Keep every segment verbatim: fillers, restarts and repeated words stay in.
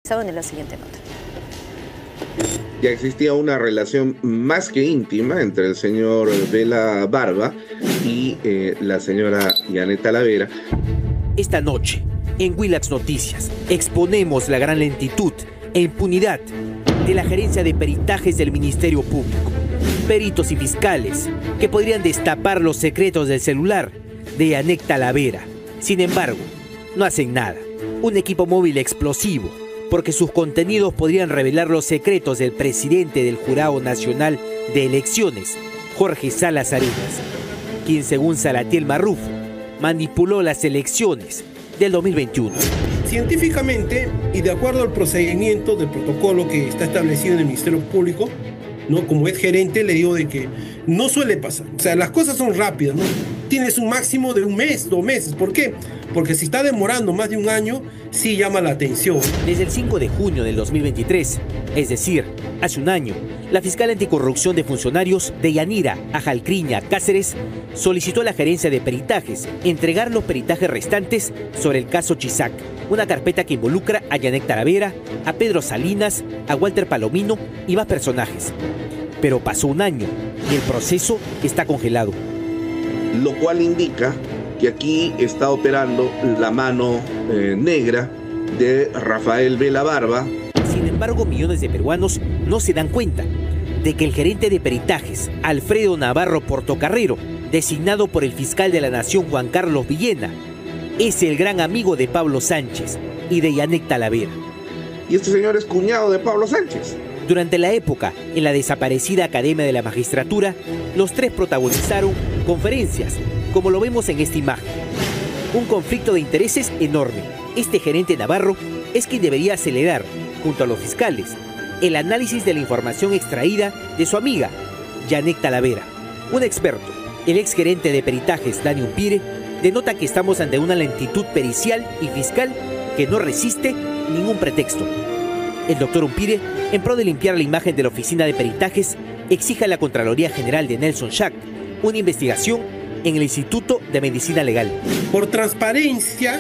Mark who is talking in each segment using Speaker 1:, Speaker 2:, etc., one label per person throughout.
Speaker 1: En la siguiente nota.
Speaker 2: Ya existía una relación más que íntima entre el señor Vela Barba y eh, la señora Janet Talavera.
Speaker 3: Esta noche, en Willax Noticias, exponemos la gran lentitud e impunidad de la gerencia de peritajes del Ministerio Público. Peritos y fiscales que podrían destapar los secretos del celular de Janet Talavera. Sin embargo, no hacen nada. Un equipo móvil explosivo, porque sus contenidos podrían revelar los secretos del presidente del Jurado Nacional de Elecciones, Jorge Salas Arenas, quien según Salatiel Marrufo manipuló las elecciones del dos mil veintiuno.
Speaker 4: Científicamente y de acuerdo al procedimiento del protocolo que está establecido en el Ministerio Público, ¿no? Como es gerente le digo de que no suele pasar, o sea, las cosas son rápidas, ¿no? Tienes un máximo de un mes, dos meses, ¿por qué? Porque si está demorando más de un año, sí llama la atención.
Speaker 3: Desde el cinco de junio del dos mil veintitrés, es decir, hace un año, la fiscal anticorrupción de funcionarios de Yanira Ajalcriña Cáceres solicitó a la gerencia de peritajes entregar los peritajes restantes sobre el caso Chisac, una carpeta que involucra a Janet Talavera, a Pedro Salinas, a Walter Palomino y más personajes. Pero pasó un año y el proceso está congelado.
Speaker 2: Lo cual indica que aquí está operando la mano eh, negra de Rafael Vela Barba.
Speaker 3: Sin embargo, millones de peruanos no se dan cuenta de que el gerente de peritajes, Alfredo Navarro Portocarrero, designado por el fiscal de la Nación Juan Carlos Villena, es el gran amigo de Pablo Sánchez y de Janet Talavera.
Speaker 2: Y este señor es cuñado de Pablo Sánchez.
Speaker 3: Durante la época, en la desaparecida Academia de la Magistratura, los tres protagonizaron conferencias, como lo vemos en esta imagen. Un conflicto de intereses enorme. Este gerente Navarro es quien debería acelerar, junto a los fiscales, el análisis de la información extraída de su amiga, Janet Talavera. Un experto, el exgerente de peritajes, Dani Umpire, denota que estamos ante una lentitud pericial y fiscal que no resiste ningún pretexto. El doctor Umpire, en pro de limpiar la imagen de la oficina de peritajes, exige a la Contraloría General de Nelson Schack una investigación en el Instituto de Medicina Legal.
Speaker 4: Por transparencia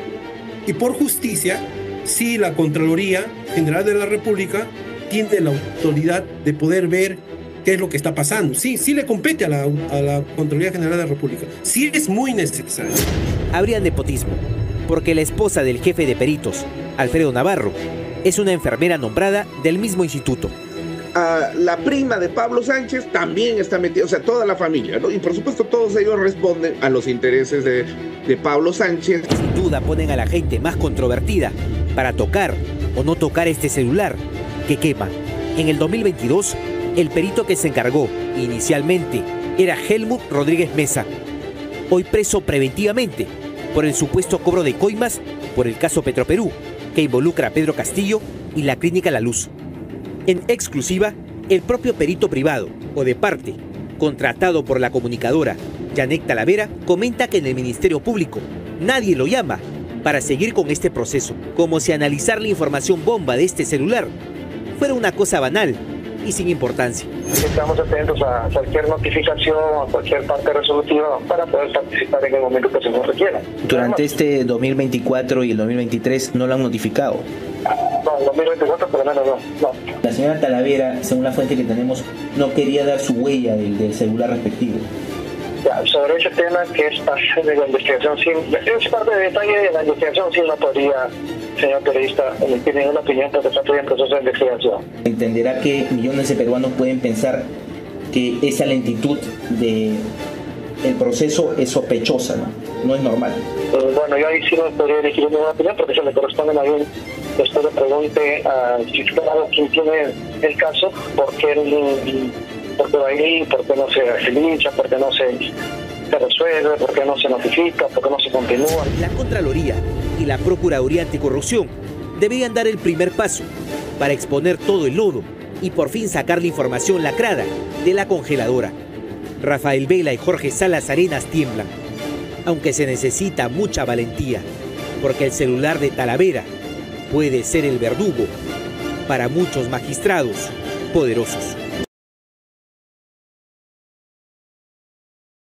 Speaker 4: y por justicia, sí, la Contraloría General de la República tiene la autoridad de poder ver qué es lo que está pasando. Sí, sí le compete a la, a la Contraloría General de la República. Sí es muy necesario.
Speaker 3: Habría nepotismo, porque la esposa del jefe de peritos, Alfredo Navarro, es una enfermera nombrada del mismo instituto.
Speaker 2: Uh, la prima de Pablo Sánchez también está metida, o sea, toda la familia, ¿no? Y por supuesto todos ellos responden a los intereses de, de Pablo Sánchez.
Speaker 3: Sin duda ponen a la gente más controvertida para tocar o no tocar este celular que quema. En el dos mil veintidós, el perito que se encargó inicialmente era Helmut Rodríguez Mesa, hoy preso preventivamente por el supuesto cobro de coimas por el caso Petroperú, que involucra a Pedro Castillo y la Clínica La Luz. En exclusiva, el propio perito privado o de parte, contratado por la comunicadora Janet Talavera, comenta que en el Ministerio Público nadie lo llama para seguir con este proceso, como si analizar la información bomba de este celular fuera una cosa banal y sin importancia.
Speaker 5: Estamos atentos a cualquier notificación, a cualquier parte resolutiva para poder participar en el momento que se nos requiera.
Speaker 6: Durante este dos mil veinticuatro y el dos mil veintitrés no lo han notificado.
Speaker 5: No, dos mil veinticuatro por lo menos no, no.
Speaker 6: La señora Talavera, según la fuente que tenemos, no quería dar su huella del, del celular respectivo.
Speaker 5: Ya, sobre ese tema que es parte de la investigación, sin, es parte de detalle de la investigación, sí no podría, señor periodista, emitir ninguna opinión porque está todavía en proceso de investigación.
Speaker 6: Entenderá que millones de peruanos pueden pensar que esa lentitud de el proceso es sospechosa, ¿no? No es normal.
Speaker 5: Eh, bueno, yo ahí sí no podría elegir ninguna opinión porque se le corresponde más bien que usted le pregunte a quien tiene el caso por qué él, por qué va ahí, por qué no se agiliza, por qué no se, se resuelve, por qué no se notifica, por qué no se continúa.
Speaker 3: La Contraloría y la Procuraduría Anticorrupción deberían dar el primer paso para exponer todo el lodo y por fin sacar la información lacrada de la congeladora. Rafael Vela y Jorge Salas Arenas tiemblan, aunque se necesita mucha valentía, porque el celular de Talavera puede ser el verdugo para muchos magistrados poderosos.